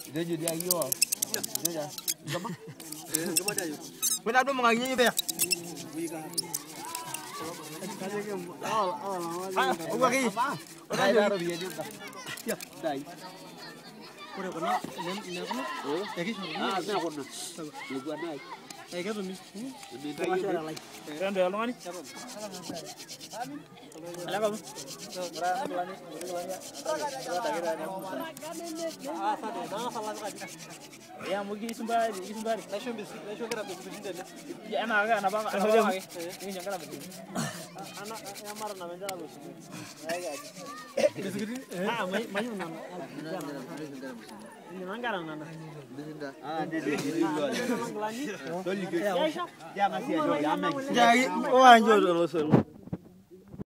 Jadi dia yo. Dia. Gama. Gama dah yo. Mana ada menganyi ni be? Lagi. Ada baru dia juga. Ya, dai. Kore kona nem kono. Eki sunu. Saya kono. Ibu anai. Eki tu mi. Ini dia lagi. Rando ya longani. Ala kamu. Ya mugi sumbari. Lesho kira bisinde. Ya ana bang. Ini yang kira bisinde. Ana ya marna menjala bisinde. Bisinde. Mayu nama. Ini manggaran nana. Bisinde. Dia. Ya masih ada. Ya, oh anjur.